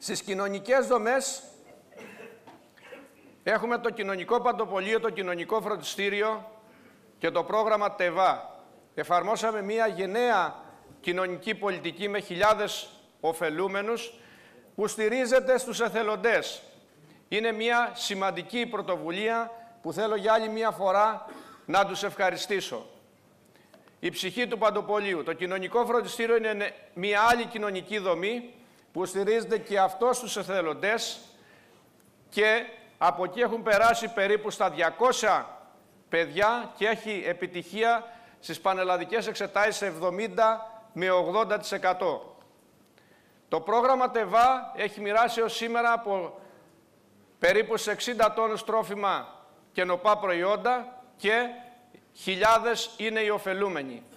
Στις κοινωνικές δομές έχουμε το κοινωνικό παντοπολείο, το κοινωνικό φροντιστήριο και το πρόγραμμα ΤΕΒΑ. Εφαρμόσαμε μια γενναία κοινωνική πολιτική με χιλιάδες ωφελούμενους που στηρίζεται στους εθελοντές. Είναι μια σημαντική πρωτοβουλία που θέλω για άλλη μια φορά να τους ευχαριστήσω. Η ψυχή του παντοπολείου. Το κοινωνικό φροντιστήριο είναι μια άλλη κοινωνική δομή που στηρίζεται και αυτό στους εθελοντές και από εκεί έχουν περάσει περίπου στα 200 παιδιά και έχει επιτυχία στις πανελλαδικές εξετάσεις 70 με 80%. Το πρόγραμμα ΤΕΒΑ έχει μοιράσει ως σήμερα από περίπου σε 60 τόνους τρόφιμα και νοπά προϊόντα και χιλιάδες είναι οι ωφελούμενοι.